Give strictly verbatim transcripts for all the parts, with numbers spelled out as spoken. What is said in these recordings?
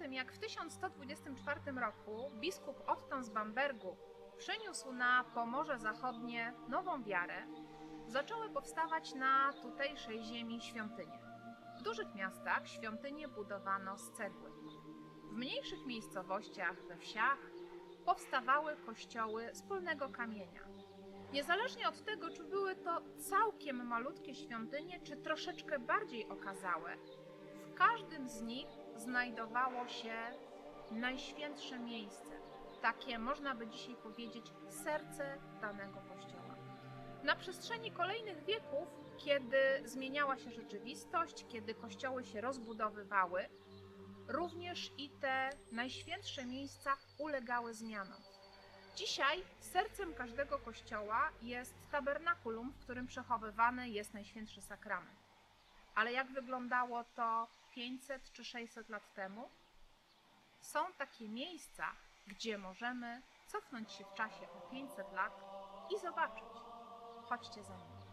tym, jak w tysiąc sto dwudziestym czwartym roku biskup Otton z Bambergu przyniósł na Pomorze Zachodnie nową wiarę, zaczęły powstawać na tutejszej ziemi świątynie. W dużych miastach świątynie budowano z cegły. W mniejszych miejscowościach, we wsiach, powstawały kościoły z polnego kamienia. Niezależnie od tego, czy były to całkiem malutkie świątynie, czy troszeczkę bardziej okazałe, w każdym z nich znajdowało się najświętsze miejsce. Takie, można by dzisiaj powiedzieć, serce danego kościoła. Na przestrzeni kolejnych wieków, kiedy zmieniała się rzeczywistość, kiedy kościoły się rozbudowywały, również i te najświętsze miejsca ulegały zmianom. Dzisiaj sercem każdego kościoła jest tabernakulum, w którym przechowywany jest Najświętszy Sakrament. Ale jak wyglądało to pięćset czy sześćset lat temu? Są takie miejsca, gdzie możemy cofnąć się w czasie o pięćset lat i zobaczyć. Chodźcie za mną.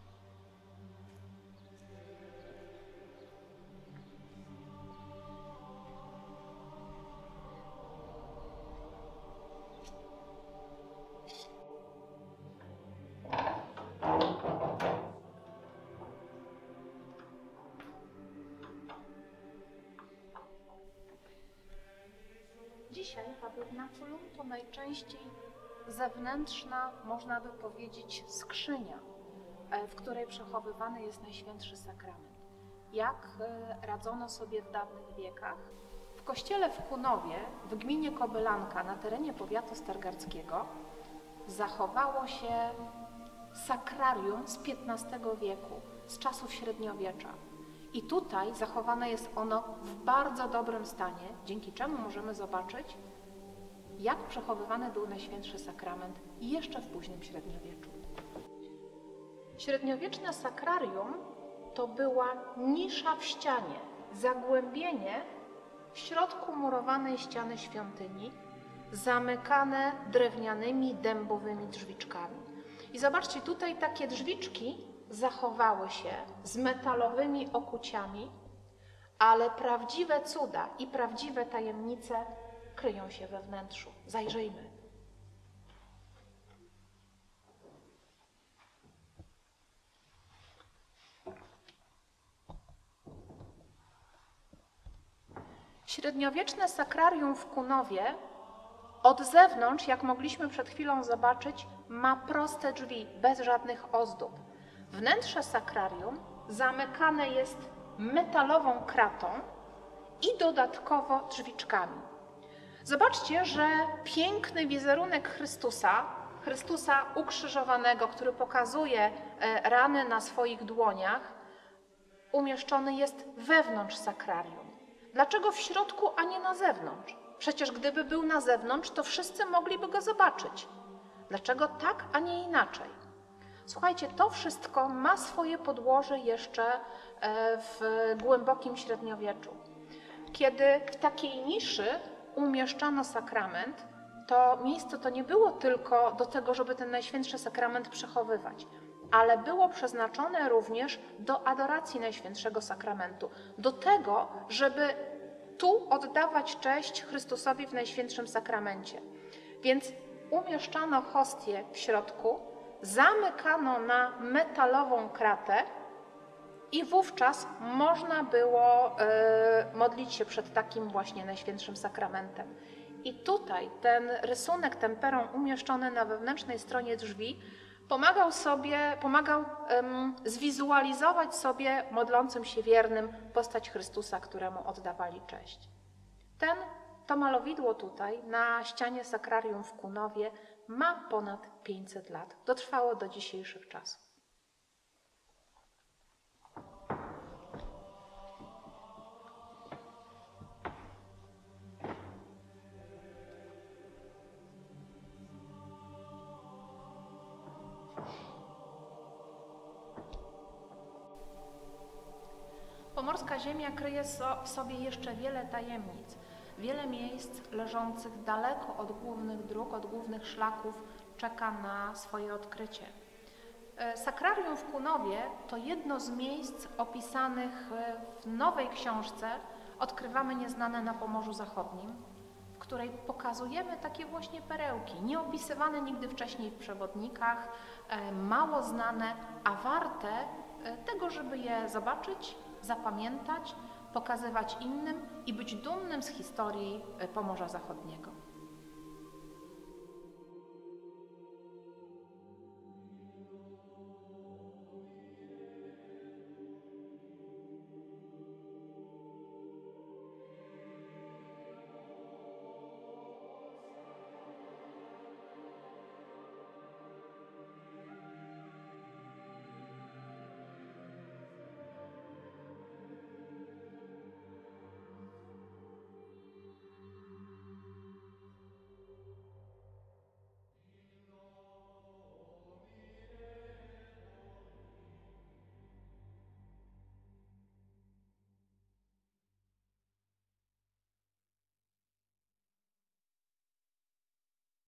Dzisiaj tabernakulum to najczęściej zewnętrzna, można by powiedzieć, skrzynia, w której przechowywany jest Najświętszy Sakrament. Jak radzono sobie w dawnych wiekach? W kościele w Kunowie, w gminie Kobylanka, na terenie powiatu stargardzkiego, zachowało się sakrarium z piętnastego wieku, z czasów średniowiecza. I tutaj zachowane jest ono w bardzo dobrym stanie, dzięki czemu możemy zobaczyć, jak przechowywany był Najświętszy Sakrament jeszcze w późnym średniowieczu. Średniowieczne sakrarium to była nisza w ścianie, zagłębienie w środku murowanej ściany świątyni, zamykane drewnianymi, dębowymi drzwiczkami. I zobaczcie, tutaj takie drzwiczki zachowały się z metalowymi okuciami, ale prawdziwe cuda i prawdziwe tajemnice kryją się we wnętrzu. Zajrzyjmy. Średniowieczne sakrarium w Kunowie od zewnątrz, jak mogliśmy przed chwilą zobaczyć, ma proste drzwi, bez żadnych ozdób. Wnętrze sakrarium zamykane jest metalową kratą i dodatkowo drzwiczkami. Zobaczcie, że piękny wizerunek Chrystusa, Chrystusa ukrzyżowanego, który pokazuje rany na swoich dłoniach, umieszczony jest wewnątrz sakrarium. Dlaczego w środku, a nie na zewnątrz? Przecież gdyby był na zewnątrz, to wszyscy mogliby go zobaczyć. Dlaczego tak, a nie inaczej? Słuchajcie, to wszystko ma swoje podłoże jeszcze w głębokim średniowieczu. Kiedy w takiej niszy umieszczano sakrament, to miejsce to nie było tylko do tego, żeby ten Najświętszy Sakrament przechowywać, ale było przeznaczone również do adoracji Najświętszego Sakramentu, do tego, żeby tu oddawać cześć Chrystusowi w Najświętszym Sakramencie. Więc umieszczano hostię w środku, zamykano na metalową kratę i wówczas można było y, modlić się przed takim właśnie Najświętszym Sakramentem. I tutaj ten rysunek temperą umieszczony na wewnętrznej stronie drzwi pomagał sobie, pomagał um, zwizualizować sobie modlącym się wiernym postać Chrystusa, któremu oddawali cześć. Ten, to malowidło tutaj na ścianie sakrarium w Kunowie ma ponad pięćset lat. Dotrwało do dzisiejszych czasów. Pomorska ziemia kryje w sobie jeszcze wiele tajemnic, wiele miejsc leżących daleko od głównych dróg, od głównych szlaków czeka na swoje odkrycie. Sakrarium w Kunowie to jedno z miejsc opisanych w nowej książce Odkrywamy nieznane na Pomorzu Zachodnim, w której pokazujemy takie właśnie perełki, nieopisywane nigdy wcześniej w przewodnikach, mało znane, a warte tego, żeby je zobaczyć, zapamiętać, pokazywać innym i być dumnym z historii Pomorza Zachodniego.